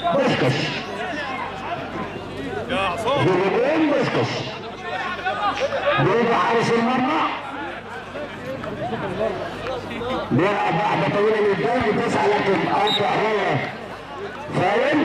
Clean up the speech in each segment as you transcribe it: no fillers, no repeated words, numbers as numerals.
بوشكش جولين بوشكش بيجي حارس المرمى بيلعب واحدة طويلة لقدام بتسعى لكن قاطع هو فاول.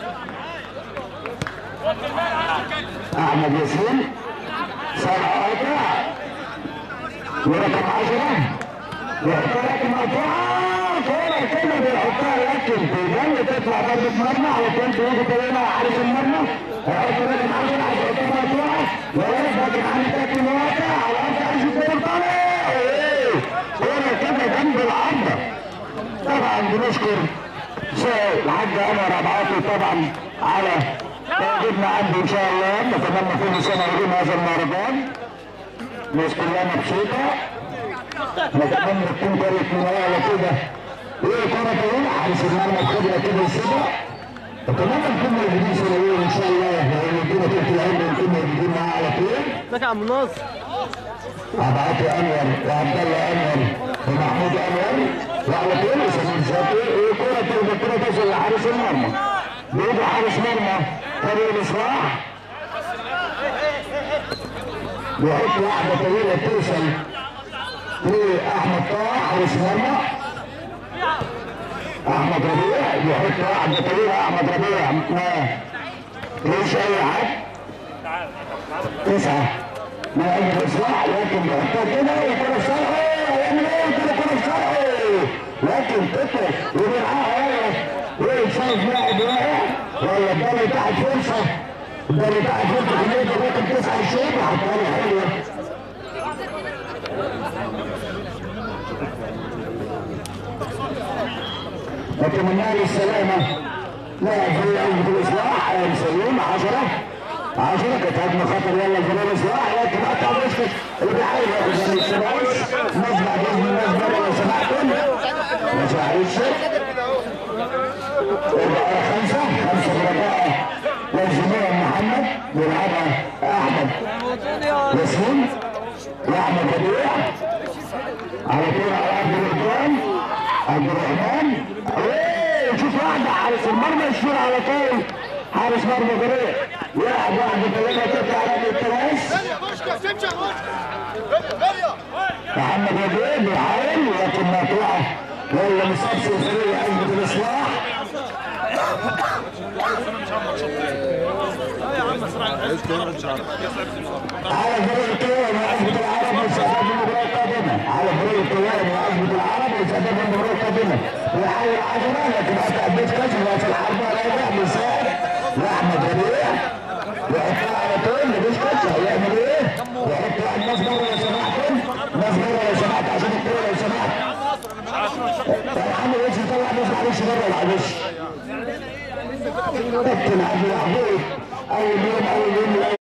أحمد ياسين صار قاطع ورقم 10 يحطها لكن مقطوعة كورة كده بيحطها لكن تيجي تطلع ضربة مرمى على طول بيجي طويلة حارس المرمى هيحط رقم 10 هيحطها مقطوعة ويقف لكن عندك الواقع على الأرض عايز الكورة طالع كورة كده جنب العرضة. طبعا بنشكر الحاج انور ابعاطي طبعا على تواجدنا عنده ان شاء الله. نتمنى كل سنه يكون هذا المهرجان الناس كلها مبسوطه. نتمنى تكون جرت من على كده ايه كره طويله حارس المرمى الخضراء كده يسيبها. نتمنى نكون موجودين سنويا ان شاء الله لو ادينا كره العلم نكون موجودين معاه على طول. ازيك يا عم ناصر؟ ابعاطي انور وعبد الله انور ومحمود انور وعلى طول سمير زكي ايه كره توصل لحارس المرمى. بيجي حارس مرمى فريق الاصلاح بيحط واحده طويله توصل لاحمد طه حارس مرمى. احمد ربيع بيحط واحده طويله. احمد ربيع ما ليش اي حد 9 من اجل الاصلاح لكن بيحطها كده وكره في صالحه. هيعمل ايه كده كره في صالحه لكن تطلع وبيلعبها ايه شايف لاعب واقع ولا الدوري بتاعت فرصه. الدوري بتاعت فرصه كميه الرقم 9 الشوط حطها له حلوه. نتمنى له السلامه. لاعب فريق قلب الاصلاح سليم 10 كانت هجمه خطر يلا فريق الاصلاح لكن قطع بوشكش اللي بيحاول ياخد من الشمال. نسمع باذن الناس بره لو سمحتم ما شعرتش. 5 بركاء للجميع. محمد بيلعبها احمد ياسين لاحمد ربيع على طول على عبد الرحمن شوف واحده حارس المرمى يشير على طول حارس مرمى فريق يلعب واحده طويله تطلع على التراس. محمد ربيع بيحاول لكن مقطوعه ولا مسابسه فريق قلب الاصلاح. على فريق الطيارة من عزبة العرب ويستعدد المباراة القادمة. على فريق الطيارة من عزبة العرب ويستعدد المباراة القادمة. بيحاول 10 لكن قطع بوشكش في الحربة راجع مساعد لأحمد ربيع يحطها على طول لبوشكش. هيعمل ايه؟ يحط الناس بره لو سمحتم. الناس بره لو سمحت عشان الكورة لو سمحت. طب محمد وش يطلع الناس معلش بره معلش. كابتن عبد الحميد اول يوم